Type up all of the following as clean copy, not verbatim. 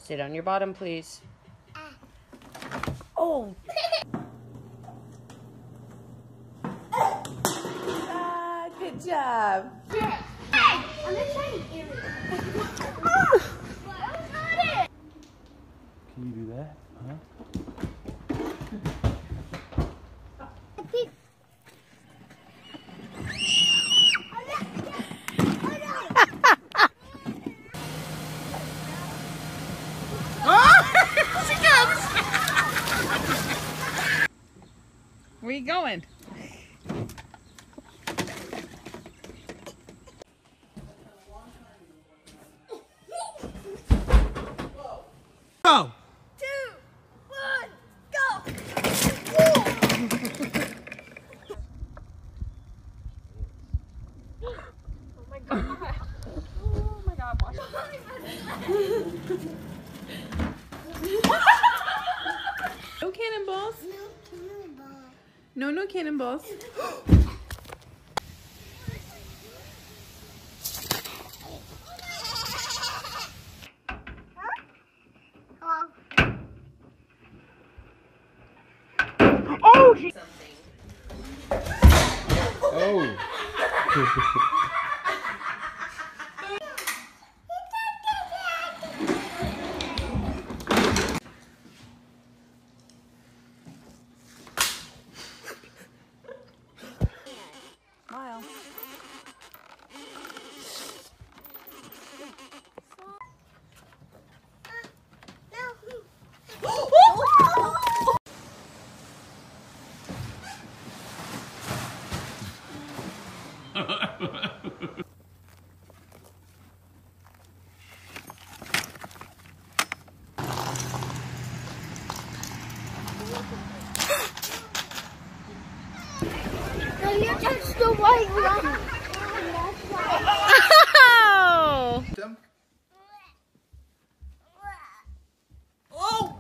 Sit on your bottom, please. Oh! Ah, good job. Hey, I'm gonna try to get it. Can you do that? Huh? Where are you going? Go! 2, 1, go! Oh my god. Oh my god, watch No cannonballs. No cannonballs. Oh! Oh! Smile. No, you touched the white one. Oh! Oh!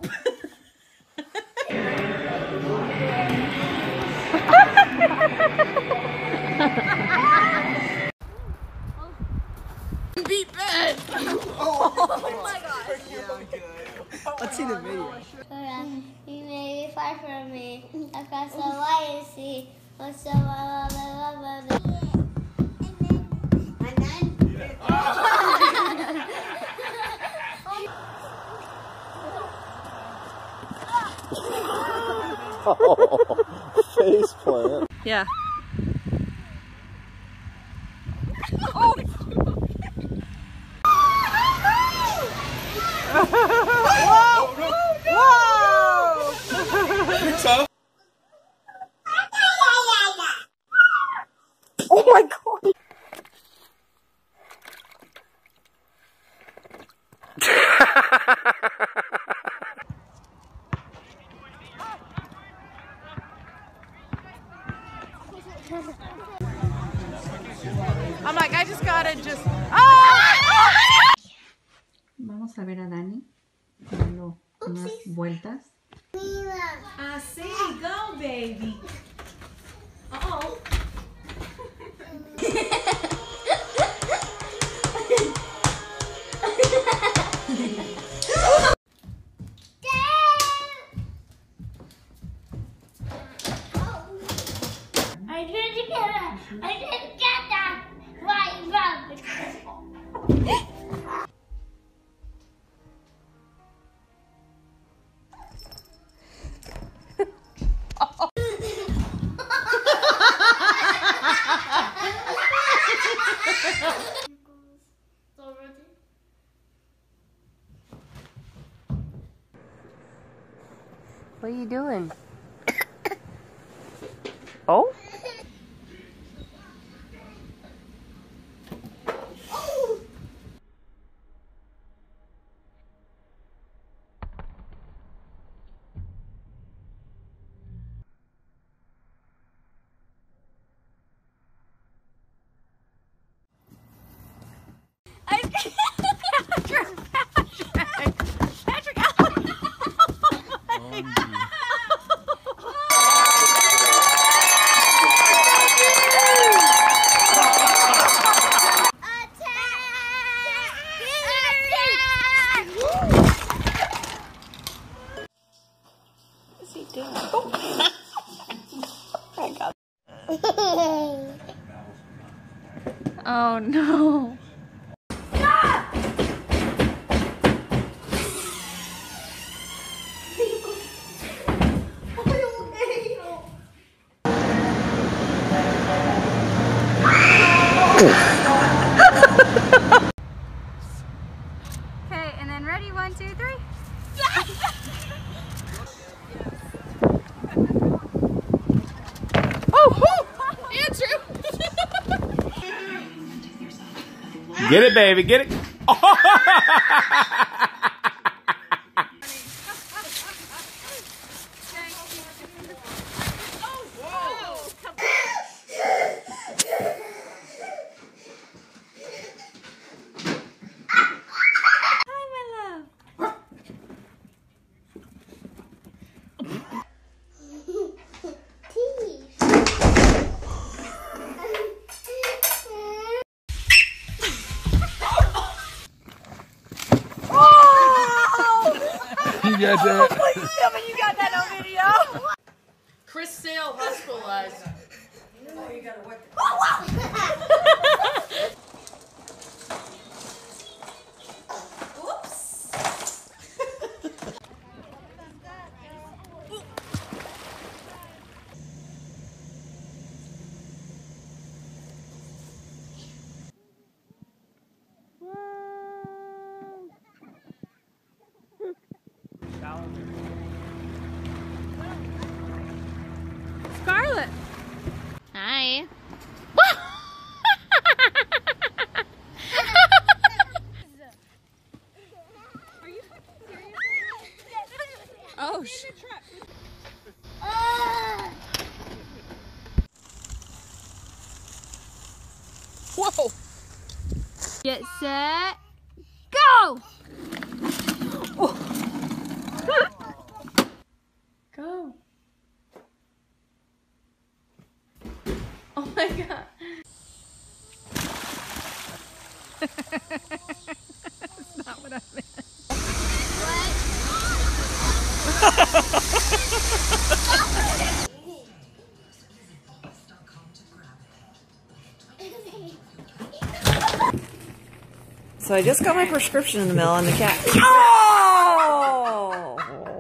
Beat Ben! Oh my gosh. Let's see the video. You may be far from me, across the wide sea. What's the Face plant. Yeah. Oh my god! I'm like, I just gotta just. Oh! Vamos a ver a Dani dando unas vueltas. I see. Go, baby. Uh-oh. I didn't get that right rubber. What are you doing? Oh? Oh no. Okay, and then ready, 1, 2, 3. Get it, baby, get it. You got that? Please tell me you got that on video. Chris Sale hospitalized. Oh, you gotta wipe it. Oops. Scarlett. Hi. Oh shit. Whoa. Get set. Go! Go. Oh my god. That's not what I meant. So I just got my prescription in the mail and the cat. Oh!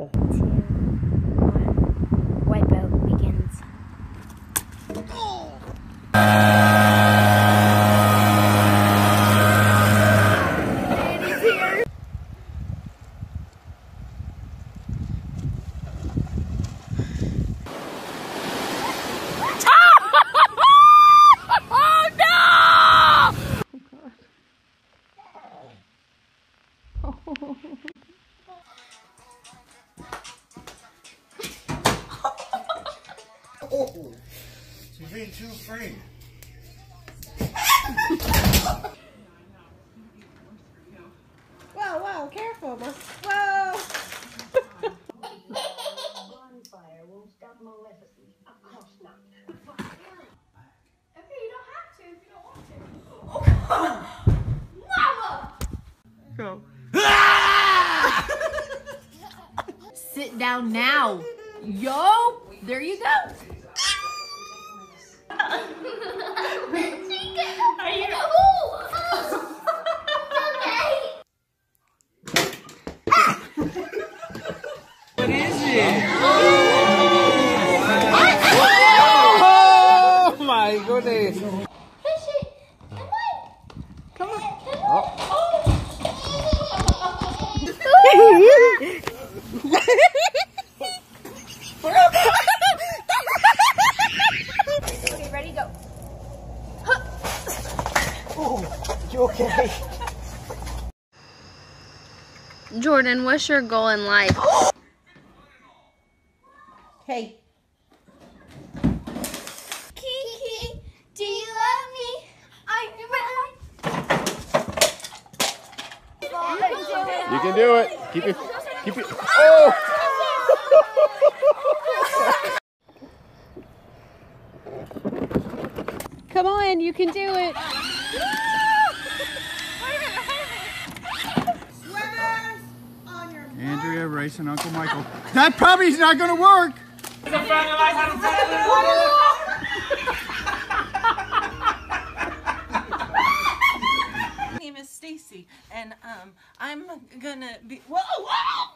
Wipeout begins. Oh, you're being too afraid. Whoa, whoa, careful. Whoa. Bonfire won't stop Maleficent. Of course not. Okay, you don't have to if you don't want to. Go. Sit down now. Yo, there you go. Are you? Okay. What is it? Oh my goodness. Come on. Okay, ready, go. Oh, you okay? Jordan, what's your goal in life? Hey. Kiki, do you love me? You can do it. Keep it. Oh! Come on, you can do it. Andrea racing Uncle Michael. That probably is not going to work. and I'm gonna be. Whoa, whoa!